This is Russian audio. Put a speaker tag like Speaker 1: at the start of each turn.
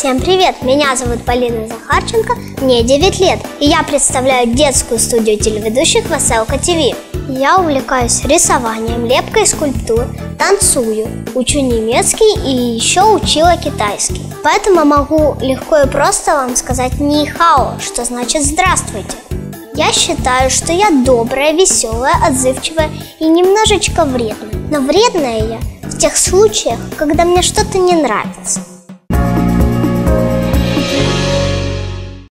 Speaker 1: Всем привет! Меня зовут Полина Захарченко, мне 9 лет, и я представляю детскую студию телеведущих Веселка ТВ. Я увлекаюсь рисованием, лепкой скульптур, танцую, учу немецкий и еще учила китайский. Поэтому могу легко и просто вам сказать «ни хао», что значит «здравствуйте». Я считаю, что я добрая, веселая, отзывчивая и немножечко вредная. Но вредная я в тех случаях, когда мне что-то не нравится.